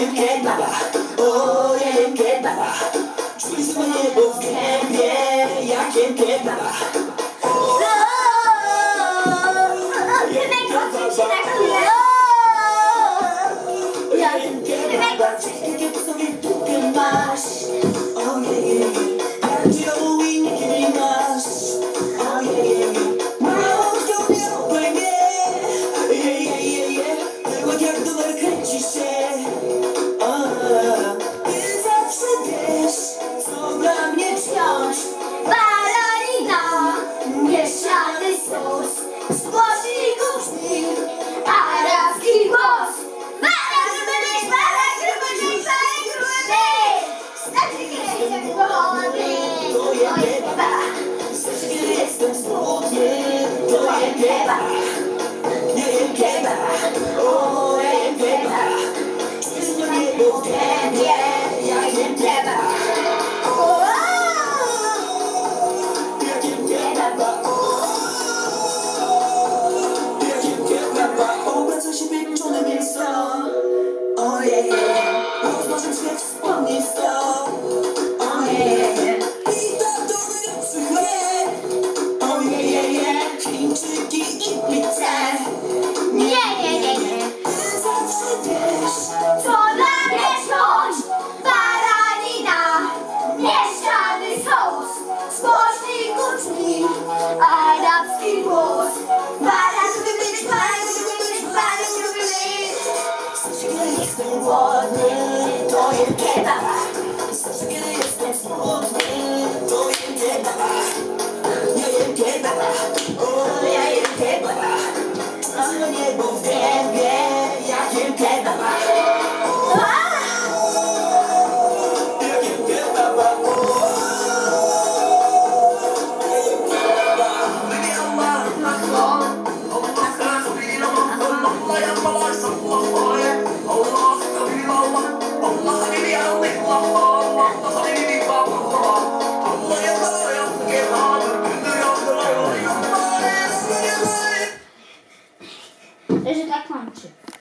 jem kebaba, o, ja jem kebaba. Czuję się niebo w gębie, jak jem kebaba. Ja jem kebaba, wszystkie w sobie dupkę masz. Ojej, prawdziwą i nikt nie masz. Ojej, małą mnie obejmie. Byłek jak dolar kręci się. Ty zawsze wiesz, co dla mnie wziąć. Baranina, mieszany sos, z boczników żmij, arabski włos. Baran, żeby być baran, gruby dzień, baran, gruby być. Znaczy, kiedy jestem głodny, To jem kebaba. Znaczy, kiedy jestem smutny, to jem kebaba. Ja jem kebaba, o, ja jem kebaba. Czuję się niebo w gębie, ja jem kebaba. Ja jem kebaba, ja jem kebaba. Obraca się pieczone mięso. Ojej, roznoszę się wspomnieć to. Ojej, i to dominujący chleb. Ojej, Chińczyki i pizzę. nie. Ty zawsze wiesz, Co dla mnie wziąć? Baranina, mieszany sos, z boczników żmij, arabski włos. Baran, żeby być baran, żeby być baran, żeby być. zawsze kiedy jestem głodny, to jem kebaba. Zawsze kiedy jestem smutny, to jem kebaba. Ja jem kebaba,